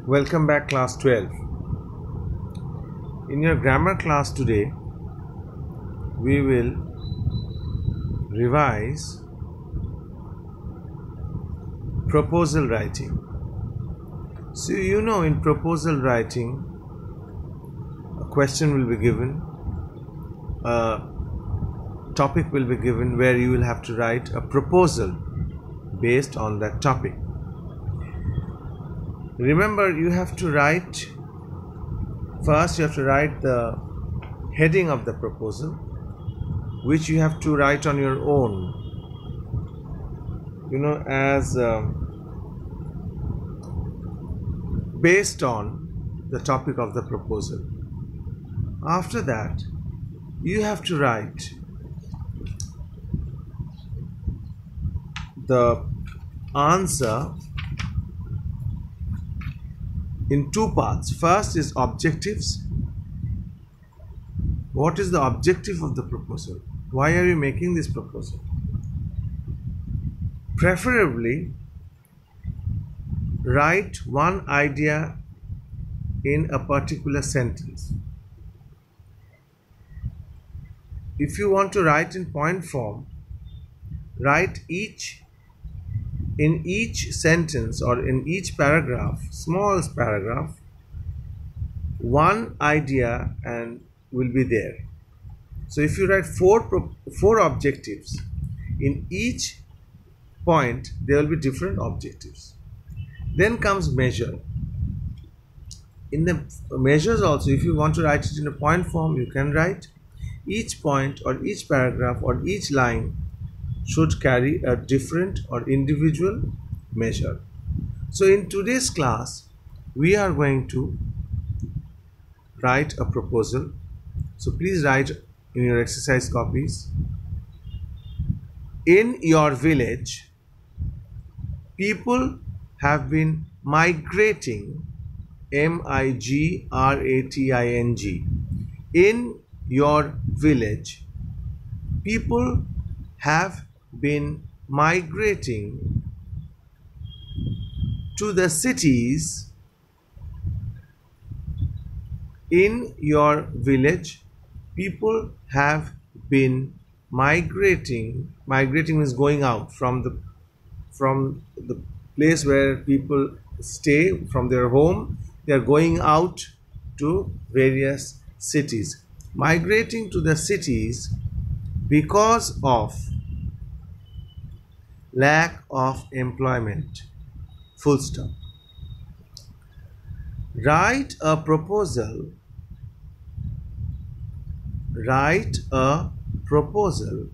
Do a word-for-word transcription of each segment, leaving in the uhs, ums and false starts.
Welcome back, class twelve. In your grammar class today, we will revise proposal writing. So, you know, in proposal writing, a question will be given, a topic will be given where you will have to write a proposal based on that topic. Remember, you have to write first, you have to write the heading of the proposal, which you have to write on your own, you know, as um, based on the topic of the proposal. After that, you have to write the answer in two parts. First is objectives. What is the objective of the proposal? Why are you making this proposal? Preferably, write one idea in a particular sentence. If you want to write in point form, write each in each sentence or in each paragraph, small paragraph, one idea and will be there. So if you write four four objectives, in each point there will be different objectives. Then comes measure. In the measures also, if you want to write it in a point form, you can write each point or each paragraph or each line should carry a different or individual measure. So in today's class, we are going to write a proposal. So please write in your exercise copies. In your village, people have been migrating, M I G R A T I N G. In your village, people have been migrating to the cities. In your village, people have been migrating. Migrating means going out from the from the place where people stay, from their home. They are going out to various cities. Migrating to the cities because of lack of employment. Full stop. Write a proposal. Write a proposal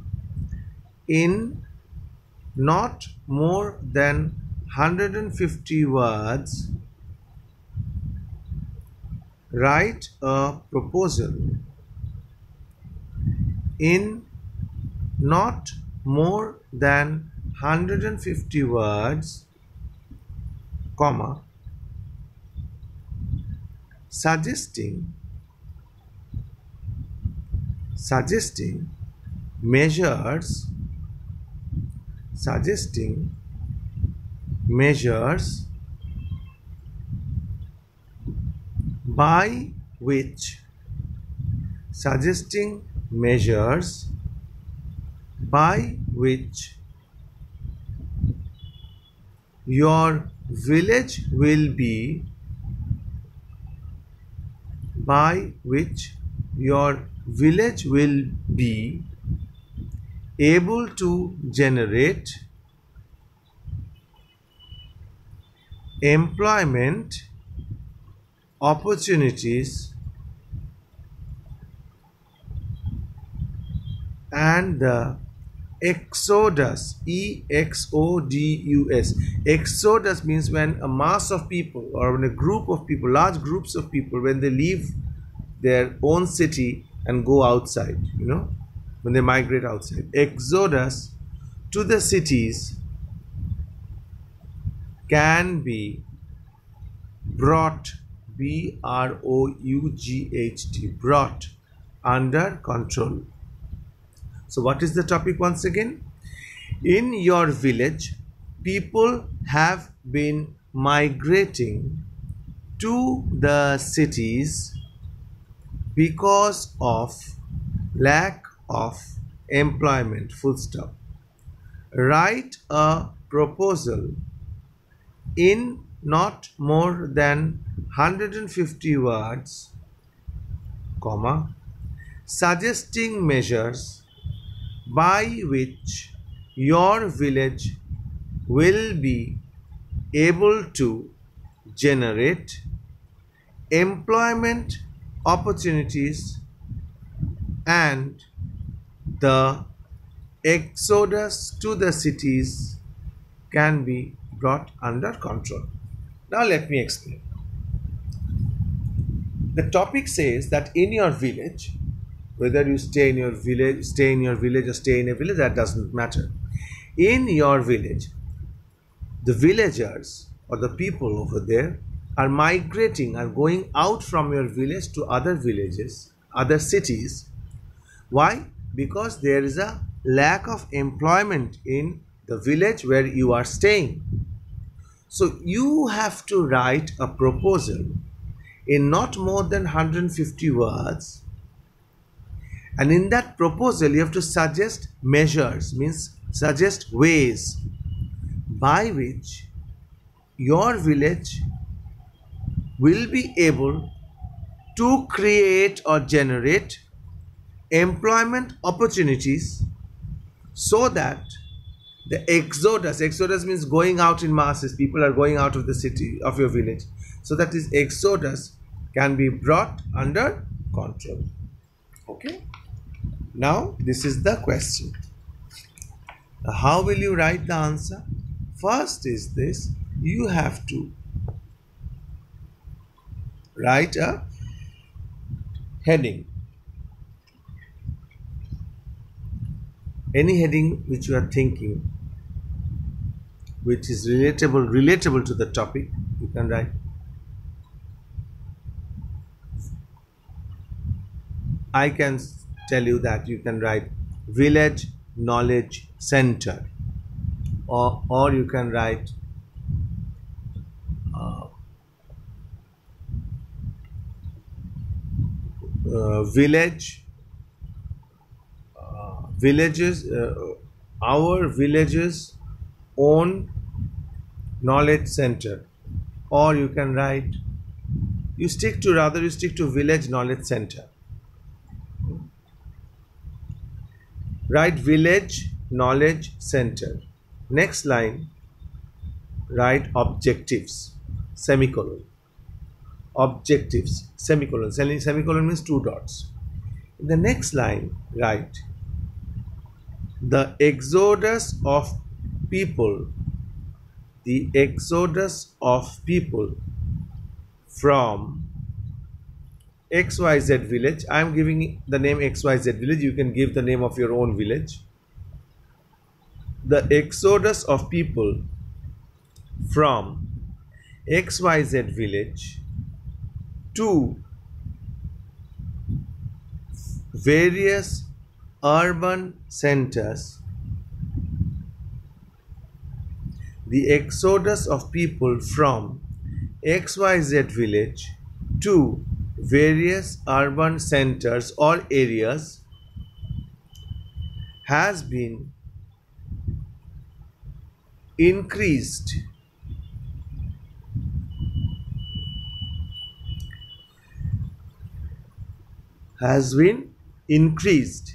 in not more than one hundred fifty words. Write a proposal in not more than one hundred fifty words, comma, suggesting suggesting measures suggesting measures by which suggesting measures by which your village will be by which your village will be able to generate employment opportunities and the exodus, E X O D U S. Exodus means when a mass of people or when a group of people, large groups of people, when they leave their own city and go outside, you know, when they migrate outside. Exodus to the cities can be brought, B R O U G H T, brought under control. So what is the topic once again? In your village, people have been migrating to the cities because of lack of employment, full stop. Write a proposal in not more than one hundred fifty words, comma, suggesting measures by which your village will be able to generate employment opportunities and the exodus to the cities can be brought under control. Now let me explain. The topic says that in your village, whether you stay in your village, stay in your village or stay in a village, that doesn't matter. In your village, the villagers or the people over there are migrating, are going out from your village to other villages, other cities. Why? Because there is a lack of employment in the village where you are staying. So you have to write a proposal in not more than one hundred fifty words, and in that proposal you have to suggest measures, means suggest ways by which your village will be able to create or generate employment opportunities so that the exodus, exodus means going out in masses, people are going out of the city, of your village, so that this exodus can be brought under control. Okay, now this is the question. How will you write the answer? First is this: you have to write a heading, any heading which you are thinking which is relatable relatable to the topic. You can write. I can tell you that you can write Village Knowledge Center, or or you can write uh, uh, village uh, villages uh, our villages own knowledge center, or you can write, you stick to rather you stick to Village Knowledge Center. Write Village Knowledge Center. Next line, write objectives, semicolon. Objectives, semicolon. Semicolon means two dots. In the next line, write the exodus of people, the exodus of people from X Y Z village. I am giving the name X Y Z village. You can give the name of your own village. The exodus of people from X Y Z village to various urban centers. The exodus of people from X Y Z village to various urban centers or areas has been increased has been increased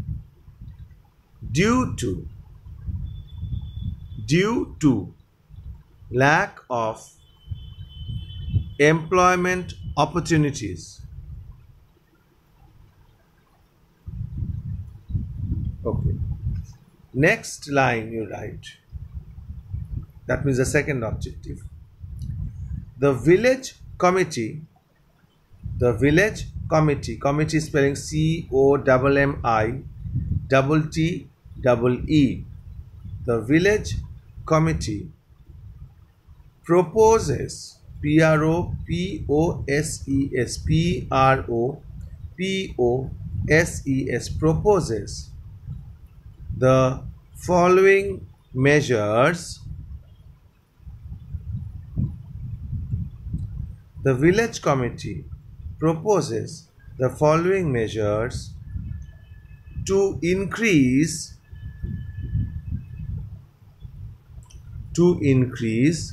due to due to lack of employment opportunities. Okay. Next line you write. That means the second objective. The village committee, the village committee, committee spelling C O M M I double T double E. The village committee proposes, P R O P O S E S, P R O P O S E S, proposes the following measures. the village committee proposes the following measures to increase to increase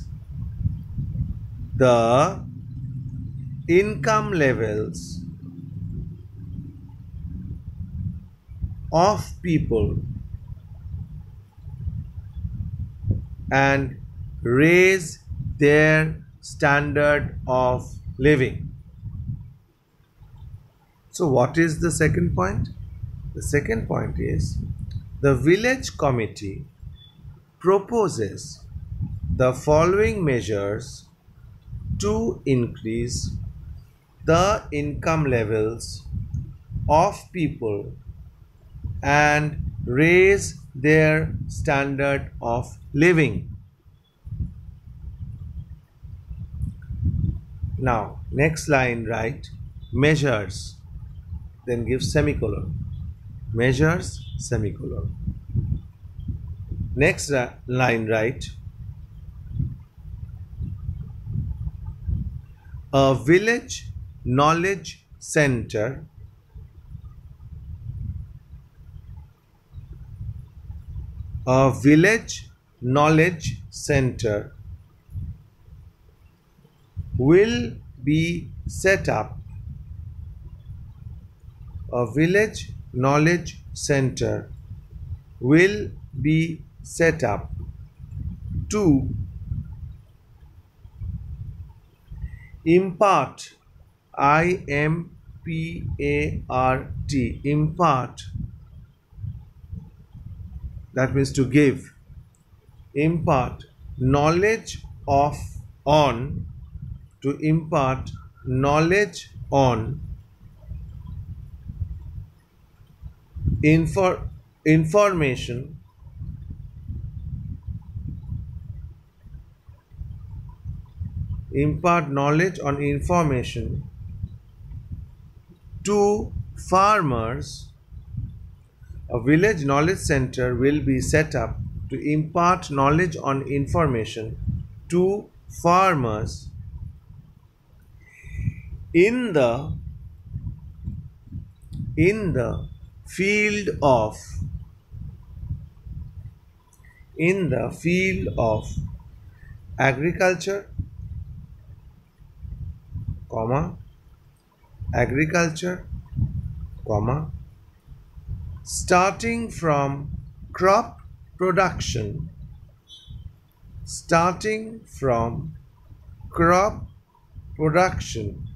the income levels of people and raise their standard of living. So what is the second point? The second point is the village committee proposes the following measures to increase the income levels of people and raise their standard of living. Now, next line write measures, then give semicolon. Measures, semicolon. Next line write a village knowledge center a village knowledge center will be set up. A village knowledge center will be set up to impart, I M P A R T, impart, that means to give, impart knowledge of, on, to impart knowledge on infor, information impart knowledge on information to farmers. A village knowledge center will be set up to impart knowledge on information to farmers in the in the field of in the field of agriculture, comma agriculture, comma starting from crop production starting from crop production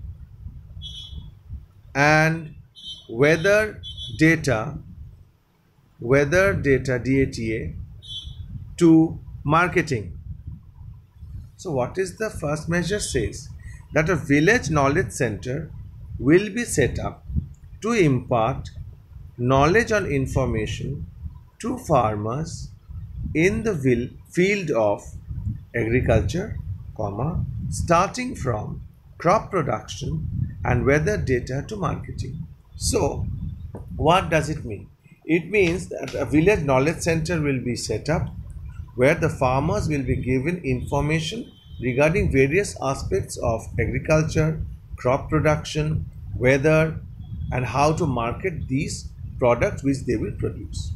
and weather data weather data data to marketing. So what is the first measure? Says that a village knowledge center will be set up to impart knowledge on information to farmers in the field of agriculture, comma, starting from crop production and weather data to marketing. So what does it mean? It means that a village knowledge center will be set up where the farmers will be given information regarding various aspects of agriculture, crop production, weather, and how to market these products which they will produce.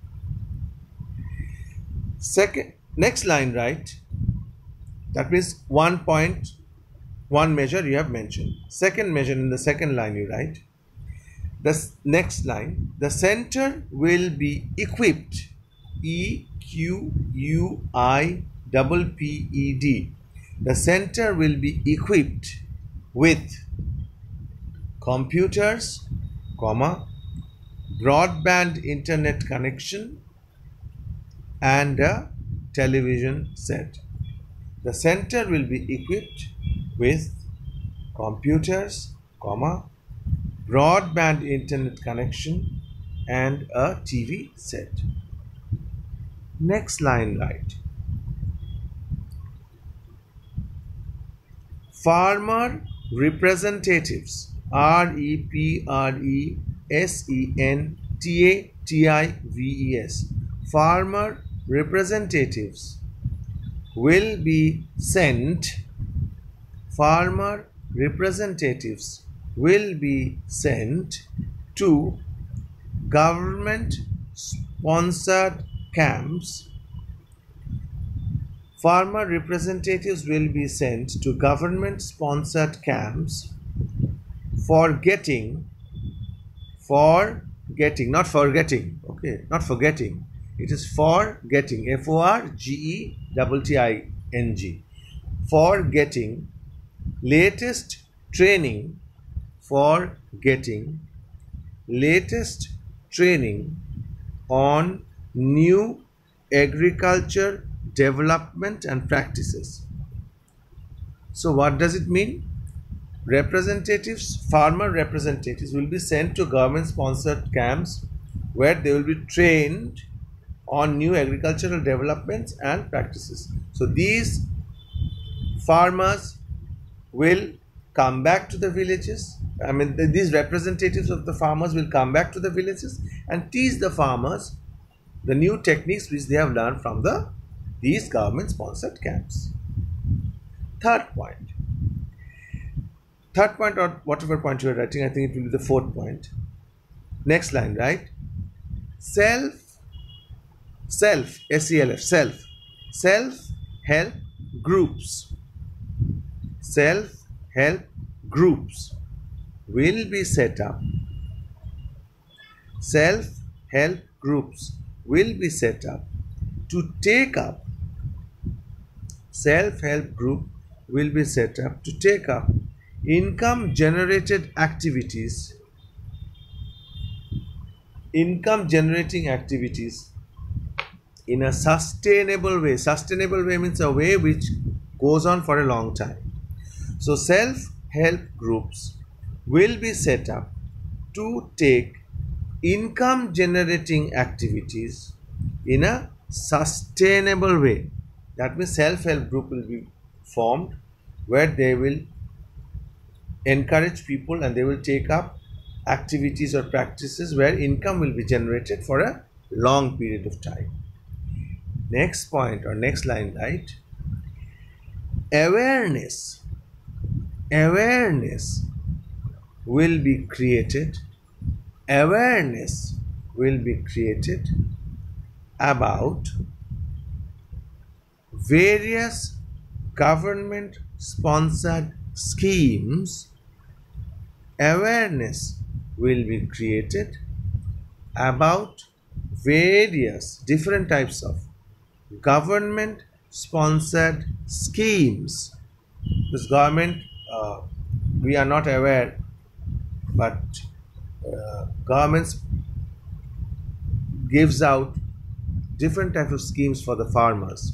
Second, next line write, that means one point, one measure you have mentioned. Second measure, in the second line you write, the next line, the center will be equipped, E Q U I P P E D. The center will be equipped with computers, comma, broadband internet connection and a television set. The center will be equipped with computers, comma, broadband internet connection and a T V set. Next line write, farmer representatives, R E P R E S E N T A T I V E S, farmer representatives will be sent farmer representatives will be sent to government sponsored camps. Farmer representatives will be sent to government sponsored camps for getting, for getting, not forgetting, okay, not forgetting. It is for getting, F O R G E T T I N G, for getting latest training, for getting latest training on new agriculture development and practices. So what does it mean? Representatives, farmer representatives will be sent to government sponsored camps where they will be trained on new agricultural developments and practices. So these farmers will come back to the villages. I mean, th these representatives of the farmers will come back to the villages and teach the farmers the new techniques which they have learned from the these government sponsored camps. Third point. Third point, or whatever point you are writing, I think it will be the fourth point. Next line, right? Self, self, S E L F, self, self-help groups. Self-help groups will be set up. Self-help groups will be set up to take up. Self-help group will be set up to take up income generated activities, income generating activities in a sustainable way. Sustainable way means a way which goes on for a long time. So self-help groups will be set up to take income generating activities in a sustainable way. That means self-help group will be formed where they will encourage people and they will take up activities or practices where income will be generated for a long period of time. Next point or next line, right? Awareness. Awareness will be created. Awareness will be created about various government sponsored schemes. Awareness will be created about various different types of government sponsored schemes. This government, uh, we are not aware, but uh, governments gives out different types of schemes for the farmers.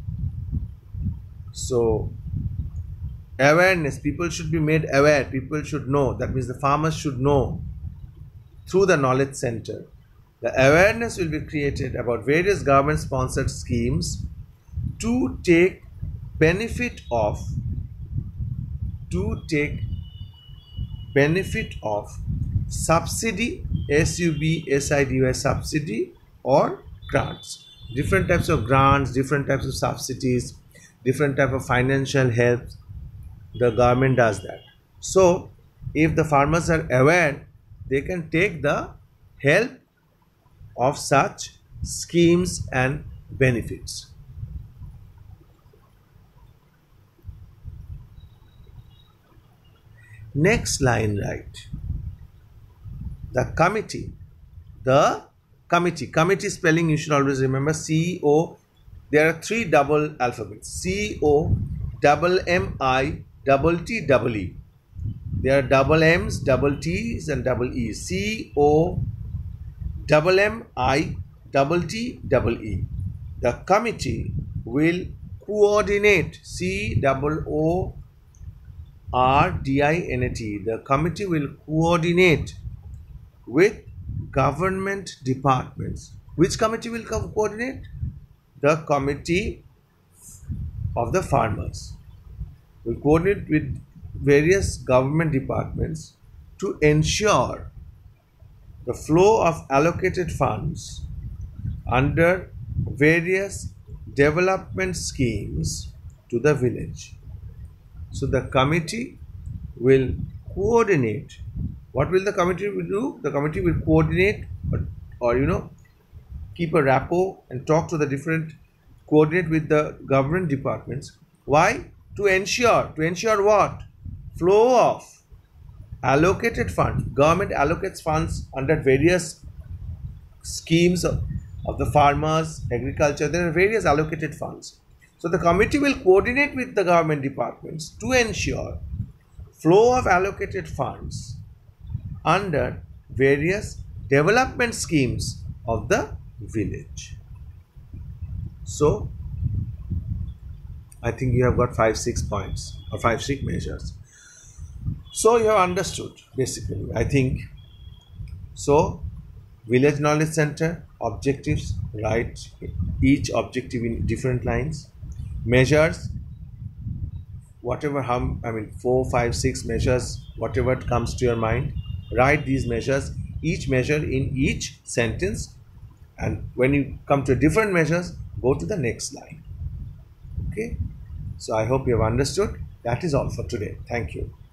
So awareness, people should be made aware, people should know. That means the farmers should know through the knowledge center. The awareness will be created about various government sponsored schemes to take benefit of to take benefit of subsidy, S U B S I D Y, subsidy or grants. Different types of grants, different types of subsidies, different type of financial help. The government does that. So if the farmers are aware, they can take the help of such schemes and benefits. Next line, right? The committee. The committee. Committee spelling you should always remember C O. There are three double alphabets. C O double M I double T double E. There are double M's, double T's and double E's. C O double M I double T double E. The committee will coordinate. C double O R D I N A T. The committee will coordinate with government departments. Which committee will co coordinate? The committee of the farmers will coordinate with various government departments to ensure the flow of allocated funds under various development schemes to the village. So the committee will coordinate. What will the committee will do? The committee will coordinate, or, or you know, keep a rapport and talk to the different, coordinate with the government departments. Why? To ensure, to ensure what? Flow of allocated funds. Government allocates funds under various schemes of, of the farmers, agriculture. There are various allocated funds. So the committee will coordinate with the government departments to ensure flow of allocated funds under various development schemes of the village. So I think you have got five, six points or five, six measures. So you have understood basically, I think. So village knowledge center objectives, write each objective in different lines. Measures, whatever hum, I mean four, five, six measures, whatever comes to your mind, write these measures, each measure in each sentence, and when you come to different measures, go to the next line. Okay, so I hope you have understood. That is all for today. Thank you.